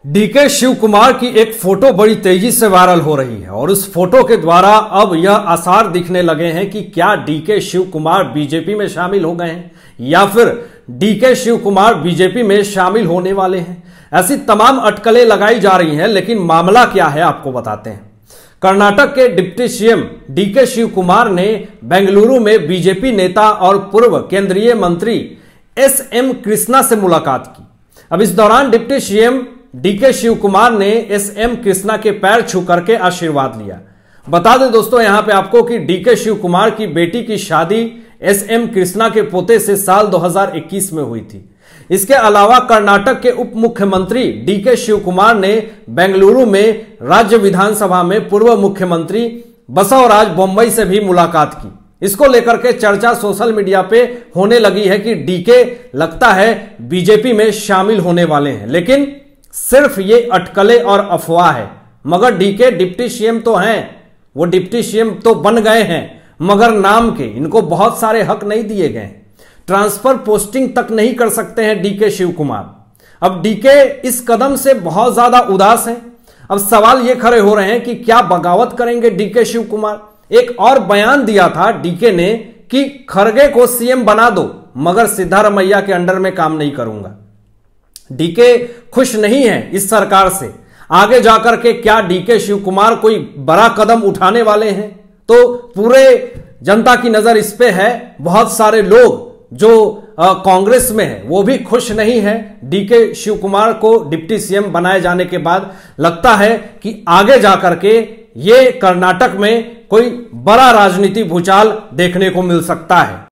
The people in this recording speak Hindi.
डीके शिव कुमार की एक फोटो बड़ी तेजी से वायरल हो रही है और उस फोटो के द्वारा अब यह आसार दिखने लगे हैं कि क्या डीके शिव कुमार बीजेपी में शामिल हो गए हैं या फिर डीके शिव कुमार बीजेपी में शामिल होने वाले हैं। ऐसी तमाम अटकलें लगाई जा रही हैं, लेकिन मामला क्या है आपको बताते हैं। कर्नाटक के deputy CM DK Shivakumar ने बेंगलुरु में बीजेपी नेता और पूर्व केंद्रीय मंत्री एसएम कृष्णा से मुलाकात की। अब इस दौरान deputy CM DK Shivakumar ने एसएम कृष्णा के पैर छू करके आशीर्वाद लिया। बता दें दोस्तों यहां पे आपको कि डीके शिव कुमार की बेटी की शादी एसएम कृष्णा के पोते से साल 2021 में हुई थी। इसके अलावा कर्नाटक के उप मुख्यमंत्री डीके शिव कुमार ने बेंगलुरु में राज्य विधानसभा में पूर्व मुख्यमंत्री बसवराज बोम्मई से भी मुलाकात की। इसको लेकर के चर्चा सोशल मीडिया पे होने लगी है कि डीके लगता है बीजेपी में शामिल होने वाले हैं, लेकिन सिर्फ ये अटकलें और अफवाह है। मगर डीके डिप्टी सीएम तो हैं, वो डिप्टी सीएम तो बन गए हैं, मगर नाम के इनको बहुत सारे हक नहीं दिए गए। ट्रांसफर पोस्टिंग तक नहीं कर सकते हैं डीके शिव कुमार। अब डीके इस कदम से बहुत ज्यादा उदास हैं। अब सवाल ये खड़े हो रहे हैं कि क्या बगावत करेंगे डीके शिव कुमार। एक और बयान दिया था डीके ने कि खरगे को सीएम बना दो, मगर सिद्धारमैया के अंडर में काम नहीं करूंगा। डीके खुश नहीं है इस सरकार से। आगे जाकर के क्या डीके शिव कुमार कोई बड़ा कदम उठाने वाले हैं, तो पूरे जनता की नजर इस पे है। बहुत सारे लोग जो कांग्रेस में है वो भी खुश नहीं है डीके शिव कुमार को डिप्टी सीएम बनाए जाने के बाद। लगता है कि आगे जाकर के ये कर्नाटक में कोई बड़ा राजनीतिक भूचाल देखने को मिल सकता है।